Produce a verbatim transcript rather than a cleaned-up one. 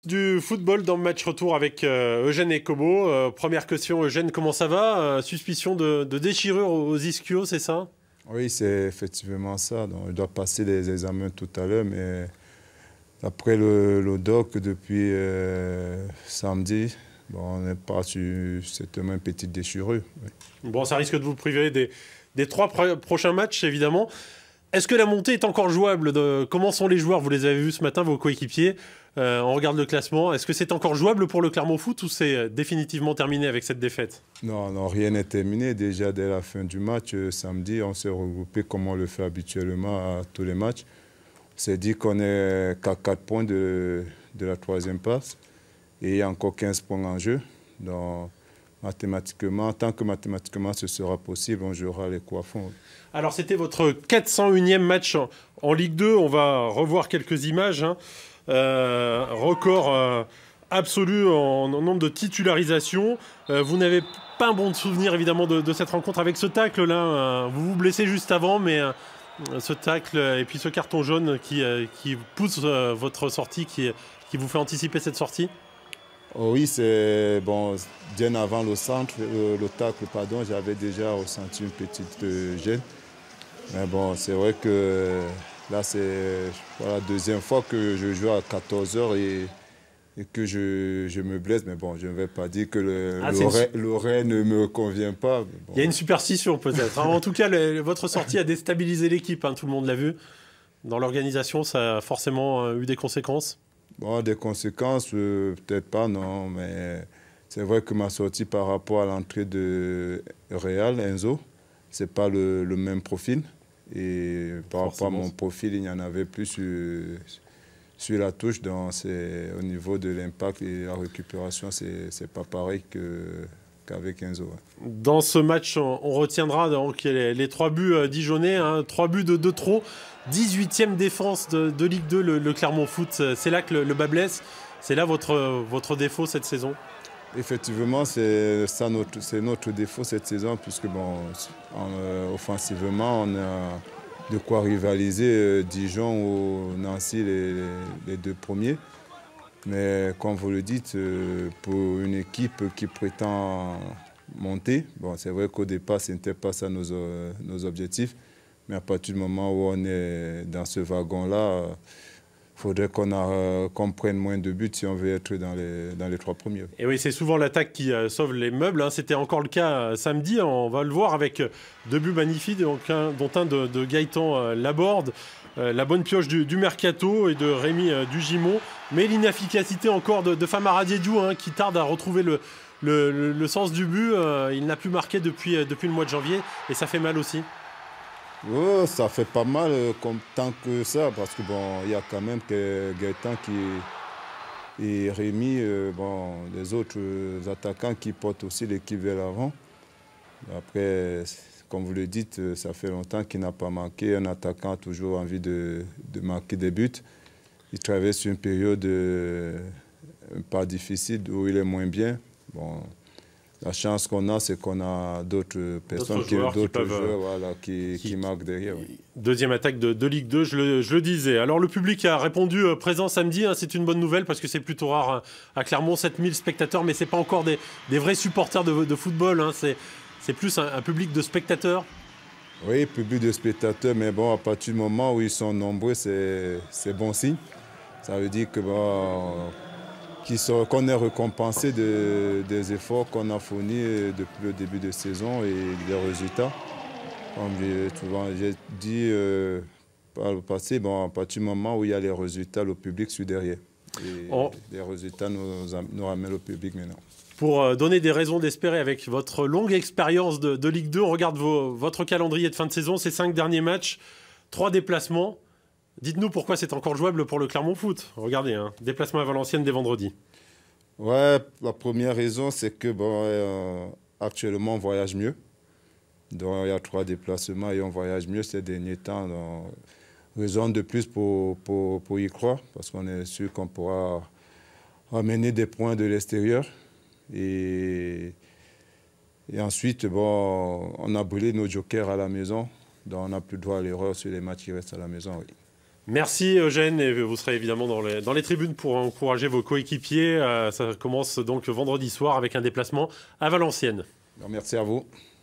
Du football dans le match retour avec euh, Eugène et Kobo. Euh, première question, Eugène, comment ça va? euh, Suspicion de, de déchirure aux ischios, c'est ça? Oui, c'est effectivement ça. Donc, je dois passer les examens tout à l'heure, mais après le, le doc, depuis euh, samedi, bon, on n'est pas sur cette même petite déchirure. Oui. Bon, ça risque de vous priver des, des trois prochains matchs, évidemment. Est-ce que la montée est encore jouable de... Comment sont les joueurs? Vous les avez vus ce matin, vos coéquipiers. Euh, on regarde le classement. Est-ce que c'est encore jouable pour le Clermont Foot ou c'est définitivement terminé avec cette défaite? Non, non, rien n'est terminé. Déjà, dès la fin du match, euh, samedi, on s'est regroupé comme on le fait habituellement à tous les matchs. On s'est dit qu'on est qu'à quatre points de, de la troisième place et il y a encore quinze points en jeu. Donc, mathématiquement, tant que mathématiquement ce sera possible, on jouera les coups à fond. Alors, c'était votre quatre cent unième match en, en Ligue deux. On va revoir quelques images. Hein. Euh, record euh, absolu en, en nombre de titularisations. Euh, vous n'avez pas un bon souvenir, évidemment, de, de cette rencontre avec ce tacle-là. Euh, vous vous blessez juste avant, mais euh, ce tacle et puis ce carton jaune qui, euh, qui pousse euh, votre sortie, qui, qui vous fait anticiper cette sortie. Oh oui, c'est bon, bien avant le centre, le, le tacle, pardon, j'avais déjà ressenti une petite euh, gêne. Mais bon, c'est vrai que là, c'est voilà, la deuxième fois que je joue à quatorze heures et, et que je, je me blesse. Mais bon, je ne vais pas dire que l'horaire ah, une... ne me convient pas. Bon. Il y a une superstition peut-être. En tout cas, le, votre sortie a déstabilisé l'équipe, hein, tout le monde l'a vu. Dans l'organisation, ça a forcément eu des conséquences. Bon, des conséquences, euh, peut-être pas, non, mais c'est vrai que ma sortie par rapport à l'entrée de Real, Enzo, ce n'est pas le, le même profil. Et par rapport à mon profil, il n'y en avait plus sur, sur la touche. Donc, au niveau de l'impact et la récupération, ce n'est pas pareil que, qu'avec Enzo. Dans ce match, on, on retiendra donc les, les trois buts euh, dijonnais, hein, trois buts de, de trop. dix-huitième défense de, de Ligue deux, le, le Clermont Foot. C'est là que le, le bas blesse. C'est là votre, votre défaut cette saison? Effectivement, c'est notre, notre défaut cette saison, puisque bon, en, euh, offensivement, on a de quoi rivaliser euh, Dijon ou Nancy, les, les, les deux premiers. Mais comme vous le dites, euh, pour une équipe qui prétend monter, bon, c'est vrai qu'au départ, ce n'était pas ça nos, euh, nos objectifs. Mais à partir du moment où on est dans ce wagon-là, il faudrait qu'on euh, qu'on prenne moins de buts si on veut être dans les, dans les trois premiers. Et oui, c'est souvent l'attaque qui euh, sauve les meubles. Hein. C'était encore le cas euh, samedi. On va le voir avec euh, deux buts magnifiques, donc un, dont un de, de Gaëtan euh, Laborde. Euh, la bonne pioche du, du Mercato et de Rémi euh, Dugimon. Mais l'inefficacité encore de, de Famara Diédhiou, hein, qui tarde à retrouver le, le, le, le sens du but. Euh, il n'a plus marqué depuis, euh, depuis le mois de janvier et ça fait mal aussi. Oh, ça fait pas mal euh, comme, tant que ça, parce que bon, il y a quand même que Gaëtan qui, et Rémi, euh, bon, les autres euh, attaquants qui portent aussi l'équipe vers l'avant. Après, comme vous le dites, ça fait longtemps qu'il n'a pas marqué. Un attaquant a toujours envie de, de marquer des buts. Il traverse une période euh, pas difficile où il est moins bien. Bon, la chance qu'on a, c'est qu'on a d'autres personnes, d'autres joueurs, qui, qui, peuvent, joueurs, voilà, qui, qui, qui marquent derrière. Oui. Deuxième attaque de, de Ligue deux, je le, je le disais. Alors le public a répondu euh, présent samedi, hein, c'est une bonne nouvelle parce que c'est plutôt rare hein, à Clermont, sept mille spectateurs, mais ce n'est pas encore des, des vrais supporters de, de football, hein, c'est plus un, un public de spectateurs. Oui, public de spectateurs, mais bon, à partir du moment où ils sont nombreux, c'est bon signe. Ça veut dire que bon, qu'on est récompensé de, des efforts qu'on a fournis depuis le début de saison et des résultats. Comme j'ai dit euh, par le passé, bon, à partir du moment où il y a les résultats, le public suit derrière. Et oh. Les résultats nous, nous ramènent au public maintenant. Pour donner des raisons d'espérer avec votre longue expérience de, de Ligue deux, on regarde vos, votre calendrier de fin de saison, ces cinq derniers matchs, trois déplacements. Dites-nous pourquoi c'est encore jouable pour le Clermont Foot. Regardez, hein, déplacement à Valenciennes dès vendredi. Ouais, la première raison, c'est que bon, euh, actuellement, on voyage mieux. Donc, il y a trois déplacements et on voyage mieux ces derniers temps. Donc, raison de plus pour, pour, pour y croire, parce qu'on est sûr qu'on pourra ramener des points de l'extérieur. Et, et ensuite, bon, on a brûlé nos jokers à la maison. Donc, on n'a plus droit à l'erreur sur les matchs qui restent à la maison. Oui. Merci Eugène, et vous serez évidemment dans les, dans les tribunes pour encourager vos coéquipiers. Euh, ça commence donc vendredi soir avec un déplacement à Valenciennes. Merci à vous.